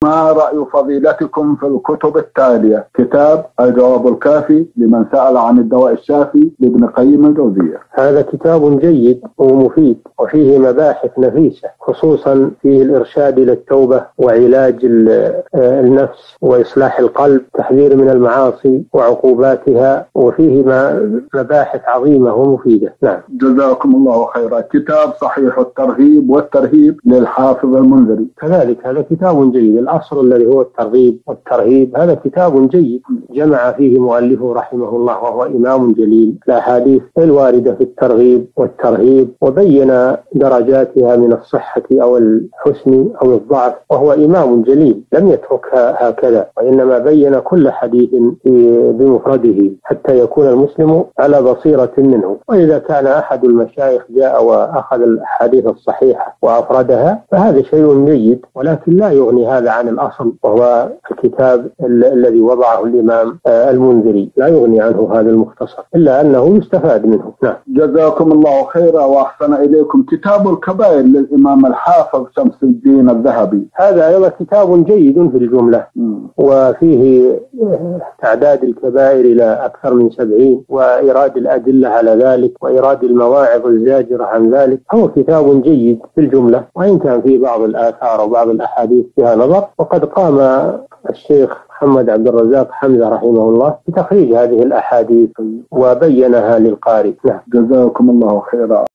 ما رأي فضيلتكم في الكتب التالية؟ كتاب الجواب الكافي لمن سأل عن الدواء الشافي لابن قيم الجوزية. هذا كتاب جيد ومفيد وفيه مباحث نفيسة، خصوصا فيه الإرشاد إلى التوبة وعلاج النفس وإصلاح القلب، تحذير من المعاصي وعقوباتها، وفيه مباحث عظيمة ومفيدة. نعم. جزاكم الله خيرا. كتاب صحيح الترغيب والترهيب للحافظ المنذري، كذلك هذا كتاب جيد. الأصل الذي هو الترغيب والترهيب هذا كتاب جيد جمع فيه مؤلفه رحمه الله، وهو إمام جليل، الأحاديث الواردة في الترغيب والترهيب، وبين درجاتها من الصحة أو الحسن أو الضعف، وهو إمام جليل لم يتركها هكذا، وإنما بين كل حديث بمفرده حتى يكون المسلم على بصيرة منه. وإذا كان أحد المشايخ جاء وأخذ الحديث الصحيحة وأفردها فهذا شيء جيد، ولكن لا يغني هذا عن الأصل، وهو الكتاب الذي وضعه الإمام المنذري، لا يغني عنه هذا المختصر، إلا أنه يستفاد منه. نعم. جزاكم الله خيرا وأحسن إليكم. كتاب الكبائر للإمام الحافظ شمس الدين الذهبي، هذا أيضا كتاب جيد في الجملة، وفيه تعداد الكبائر إلى أكثر من 70، وإيراد الأدلة على ذلك، وإيراد المواعظ الزاجرة عن ذلك. هو كتاب جيد في الجملة، وإن كان فيه بعض الآثار وبعض الأحاديث فيها نظر، وقد قام الشيخ محمد عبد الرزاق حمزة رحمه الله بتخريج هذه الأحاديث وبينها للقارئ. نعم. جزاكم الله خيرا.